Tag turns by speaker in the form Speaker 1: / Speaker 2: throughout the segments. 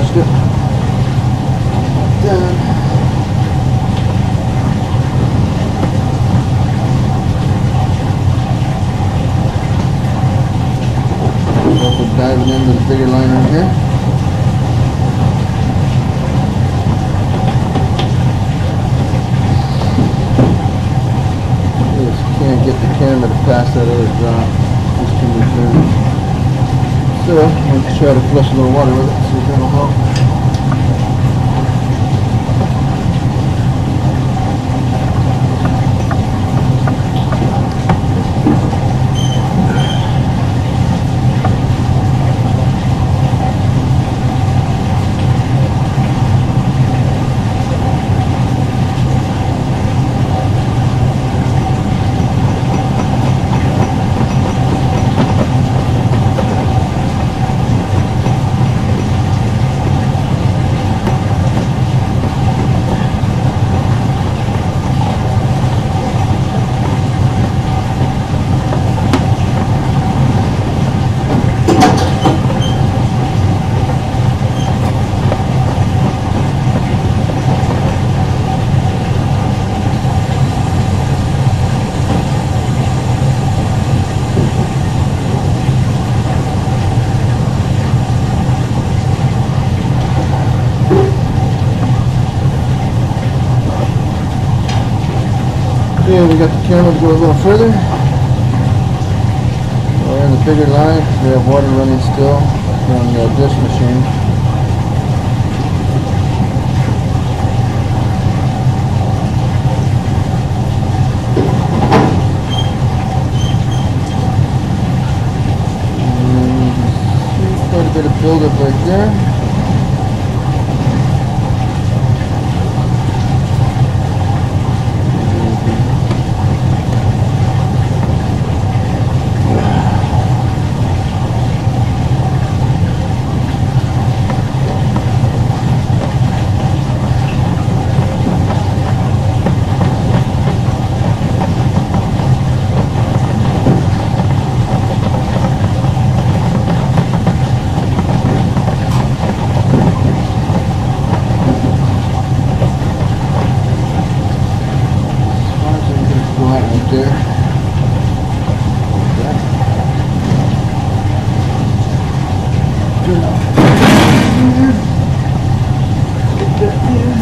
Speaker 1: finished it. Done. So we're diving into the bigger liner here. Just can't get the camera to pass that other drop. Just too many turns. So let's try to flush a little water with it, see if that'll help. Yeah, we got the camera to go a little further. We're in the bigger line. We have water running still from the dish machine. And quite a bit of buildup right there. There. Like that. Good enough. Get that in.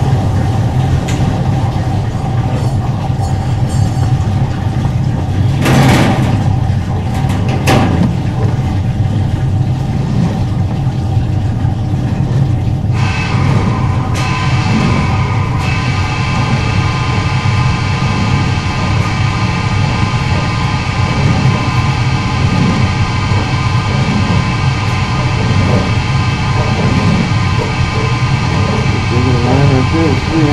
Speaker 1: There is 3 inch.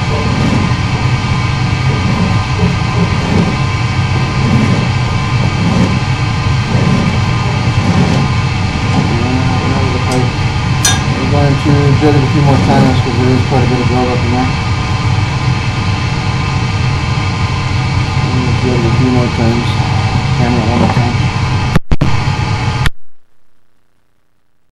Speaker 1: We're going to jet it a few more times because there is quite a bit of buildup in there. I'm going to jet it a few more times. Camera one more time.